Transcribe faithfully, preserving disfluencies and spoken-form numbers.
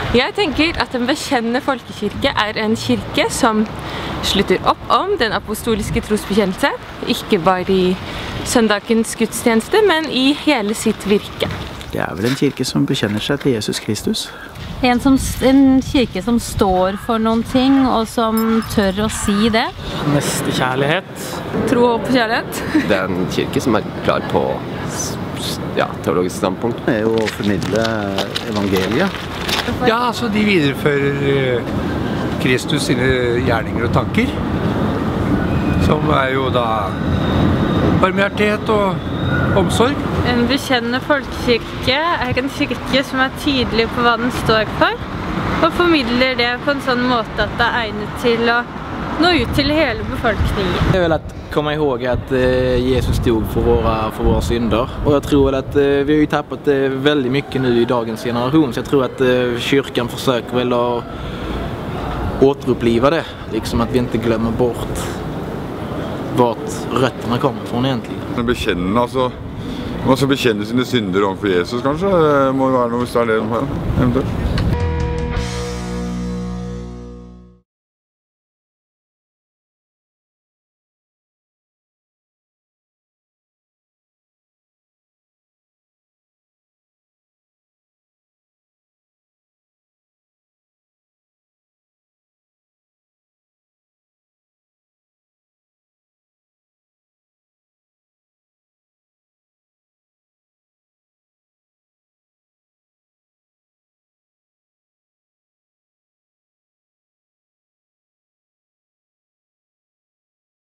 Jeg tenker at en bekjennende folkekirke er en kirke som slutter opp om den apostoliske trosbekjennelse, ikke bare i søndagens gudstjeneste, men i hele sitt virke. Det er vel en kirke som bekjenner seg til Jesus Kristus. En, som, en kirke som står for noen ting, og som tør å si det. Nestekjærlighet. Tro, håp og kjærlighet. Det er en kirke som er klar på ja, teologisk standpunkt. Det er jo å formidle evangeliet. Ja, altså de viderefører Kristus sine gjerninger og tanker, som er jo da barmhjertighet og omsorg. En bekjennende folkekirke er en kirke som er tydelig på hva den står for, og formidler det på en sånn måte at det er egnet til å nå ut til hele befolkningen. Det är väl att komma ihåg att Jesus stod för våra, för våra synder. Och jag tror väl att vi har ju tappat väldigt mycket nu i dagens generation. Så jag tror att kyrkan försöker väl att återuppliva det. Liksom att vi inte glömmer bort vart rötterna kommer från egentligen. Bekjenne, altså, man skal bekjenne sine synder overfor Jesus kanskje, det må være noe hvis det er det de har, eventuelt.